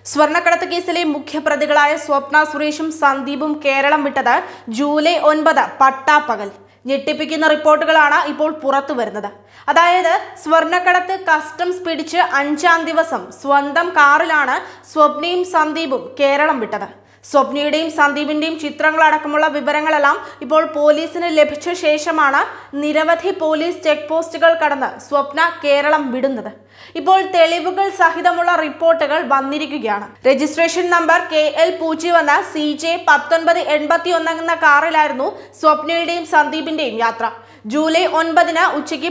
സ്വർണ്ണക്കടത്ത് കേസിലെ മുഖ്യപ്രതികളായ സ്വപ്ന സുരേഷും സന്ദീപും കേരളം വിട്ടത് ജൂലൈ 9 പട്ടാപ്പകൽ. ഞെട്ടിപ്പിക്കുന്ന റിപ്പോർട്ടുകളാണ് ഇപ്പോൾ പുറത്തു വരുന്നത്. അതായത് സ്വർണ്ണക്കടത്ത് കസ്റ്റംസ് പിടിച്ച് 5-ാം ദിവസം സ്വന്തം കാറിലാണ് സ്വപ്നയും സന്ദീപും കേരളം വിട്ടത്. സ്വപ്നയുടെയും സന്ദീപിന്റെയും ചിത്രങ്ങളടക്കമുള്ള വിവരങ്ങളെല്ലാം ഇപ്പോൾ പോലീസിന് ലഭിച്ച ശേഷമാണ് നിരവധി പോലീസ് ചെക്ക് പോസ്റ്റുകൾ കടന്ന് സ്വപ്ന കേരളം വിടുന്നത്. ഇപ്പോൾ തെളിവുകൾ സഹിതമുള്ള റിപ്പോർട്ടുകൾ വന്നിരിക്കുകയാണ്. രജിസ്ട്രേഷൻ നമ്പർ KL01 CJ 1981 എന്ന കാറിലായിരുന്നു സ്വപ്നയുടെയും സന്ദീപിന്റെയും യാത്ര. ജൂലൈ 9 ഉച്ചയ്ക്ക്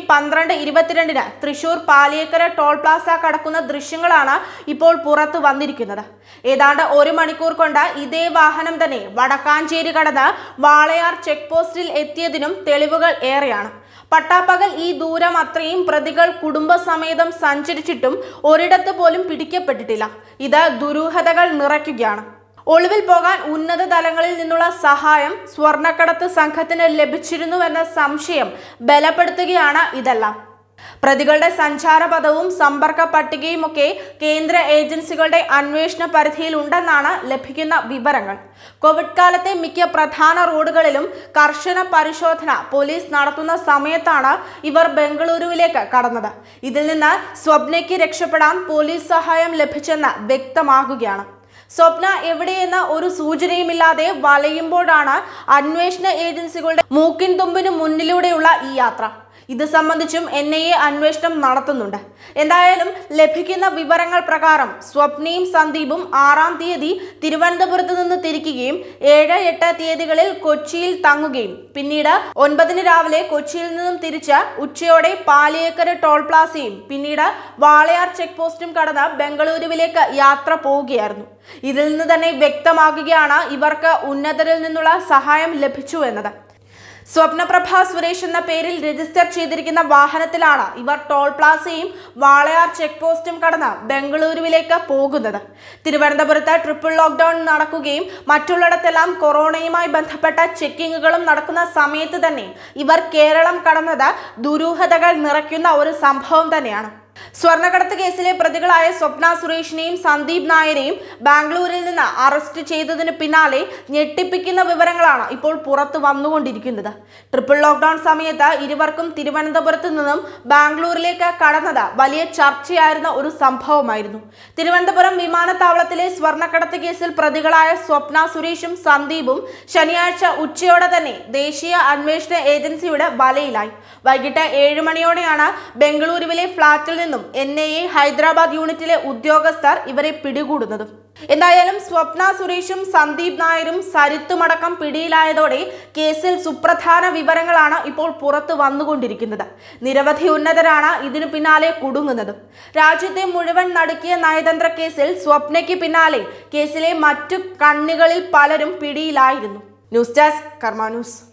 12:22 തൃശൂർ പാലിയേക്കര ടോൾ പ്ലാസ കടക്കുന്ന ദൃശ്യങ്ങളാണ് ഇപ്പോൾ പുറത്തു വന്നിരിക്കുന്നത്. ഏതാണ്ട് 1 മണിക്കൂർ കൊണ്ട് ഇതേ വാഹനം തന്നെ വടക്കാഞ്ചേരി കടന്ന് വാളയാർ ചെക്ക് പോസ്റ്റിൽ എത്തിയതിനും തെളിവുകൾ ഏറെയാണ്. പട്ടാപ്പകൽ ഈ ദൂരം അത്രയും പ്രതികൾ കുടുംബസമേതം സഞ്ചരിച്ചിട്ടും ഒരിടത്ത് പോലും പിടിക്കപ്പെട്ടിട്ടില്ല. ഇത് ദുരൂഹതകൾ നിറയ്ക്കുകയാണ്. ഒളിവിൽ പോകാൻ ഉന്നത തലങ്ങളിൽ നിന്നുള്ള സഹായം സ്വർണ്ണക്കടത്ത് സംഘത്തിന് ലഭിച്ചിരുന്നുവെന്ന സംശയം ബലപ്പെടുത്തുകയാണ് ഇതെല്ലാം. പ്രതികളുടെ സഞ്ചാരപഥവും സമ്പർക്ക പട്ടികയുമൊക്കെ കേന്ദ്ര ഏജൻസികളുടെ അന്വേഷണ പരിധിയിൽ ഉണ്ടെന്നാണ് ലഭിക്കുന്ന വിവരങ്ങൾ. കോവിഡ് കാലത്തെ മിക്ക പ്രധാന റോഡുകളിലും കർശന പരിശോധന പോലീസ് നടത്തുന്ന സമയത്താണ് ഇവർ ബംഗളൂരുവിലേക്ക് കടന്നത്. ഇതിൽ നിന്ന് സ്വപ്നയ്ക്ക് രക്ഷപ്പെടാൻ പോലീസ് സഹായം ലഭിച്ചെന്ന് വ്യക്തമാകുകയാണ്. സ്വപ്ന എവിടെയെന്ന ഒരു സൂചനയുമില്ലാതെ വലയുമ്പോഴാണ് അന്വേഷണ ഏജൻസികളുടെ മൂക്കിൻ തുമ്പിന് മുന്നിലൂടെയുള്ള ഈ യാത്ര. ഇത് സംബന്ധിച്ചും NIA അന്വേഷണം നടത്തുന്നുണ്ട്. എന്തായാലും ലഭിക്കുന്ന വിവരങ്ങൾ പ്രകാരം സ്വപ്നയും സന്ദീപും 6-ാം തീയതി തിരുവനന്തപുരത്ത് നിന്ന് തിരിക്കുകയും 7-8 തീയതികളിൽ കൊച്ചിയിൽ തങ്ങുകയും പിന്നീട് 9 രാവിലെ കൊച്ചിയിൽ നിന്നും തിരിച്ച് ഉച്ചയോടെ പാലിയേക്കര ടോൾ പ്ലാസയും പിന്നീട് വാളയാർ ചെക്ക് പോസ്റ്റും കടന്ന് ബംഗളൂരുവിലേക്ക് യാത്ര പോവുകയായിരുന്നു. ഇതിൽ നിന്ന് തന്നെ വ്യക്തമാകുകയാണ് ഇവർക്ക് ഉന്നതരിൽ നിന്നുള്ള സഹായം ലഭിച്ചു എന്നത്. സ്വപ്നപ്രഭ സുരേഷ് എന്ന പേരിൽ രജിസ്റ്റർ ചെയ്തിരിക്കുന്ന വാഹനത്തിലാണ് ഇവർ ടോൾ പ്ലാസയും വാളയാർ ചെക്ക് പോസ്റ്റും കടന്ന് ബംഗളൂരുവിലേക്ക് പോകുന്നത്. തിരുവനന്തപുരത്ത് ട്രിപ്പിൾ ലോക്ക്ഡൌൺ നടക്കുകയും മറ്റുള്ളിടത്തെല്ലാം കൊറോണയുമായി ബന്ധപ്പെട്ട ചെക്കിങ്ങുകളും നടക്കുന്ന സമയത്ത് തന്നെ ഇവർ കേരളം കടന്നത് ദുരൂഹതകൾ നിറയ്ക്കുന്ന ഒരു സംഭവം തന്നെയാണ്. സ്വർണ്ണക്കടത്ത് കേസിലെ പ്രതികളായ സ്വപ്ന സുരേഷിനെയും സന്ദീപ് നായരെയും ബാംഗ്ലൂരിൽ നിന്ന് അറസ്റ്റ് ചെയ്തതിന് പിന്നാലെ ഞെട്ടിപ്പിക്കുന്ന വിവരങ്ങളാണ് ഇപ്പോൾ പുറത്തു വന്നുകൊണ്ടിരിക്കുന്നത്. ട്രിപ്പിൾ ലോക്ക്ഡൌൺ സമയത്ത് ഇരുവർക്കും തിരുവനന്തപുരത്ത് നിന്നും ബാംഗ്ലൂരിലേക്ക് കടന്നത് വലിയ ചർച്ചയായിരുന്ന ഒരു സംഭവമായിരുന്നു. തിരുവനന്തപുരം വിമാനത്താവളത്തിലെ സ്വർണ്ണക്കടത്ത് കേസിൽ പ്രതികളായ സ്വപ്ന സുരേഷും സന്ദീപും ശനിയാഴ്ച ഉച്ചയോടെ തന്നെ ദേശീയ അന്വേഷണ ഏജൻസിയുടെ വലയിലായി. വൈകിട്ട് 7 മണിയോടെയാണ് ബംഗളൂരുവിലെ ഫ്ളാറ്റിൽ നിന്നും NIA ഹൈദരാബാദ് യൂണിറ്റിലെ ഉദ്യോഗസ്ഥർ ഇവരെ പിടികൂടുന്നതും. എന്തായാലും സ്വപ്ന സുരേഷും സന്ദീപ് നായരും സരിത്തുമടക്കം പിടിയിലായതോടെ കേസിൽ സുപ്രധാന വിവരങ്ങളാണ് ഇപ്പോൾ പുറത്തു വന്നുകൊണ്ടിരിക്കുന്നത്. നിരവധി ഉന്നതരാണ് ഇതിനു പിന്നാലെ കുടുങ്ങുന്നതും. രാജ്യത്തെ മുഴുവൻ നടുക്കിയ നയതന്ത്ര കേസിൽ സ്വപ്നയ്ക്ക് പിന്നാലെ കേസിലെ മറ്റു കണ്ണികളിൽ പലരും പിടിയിലായിരുന്നു. News desk Karma news.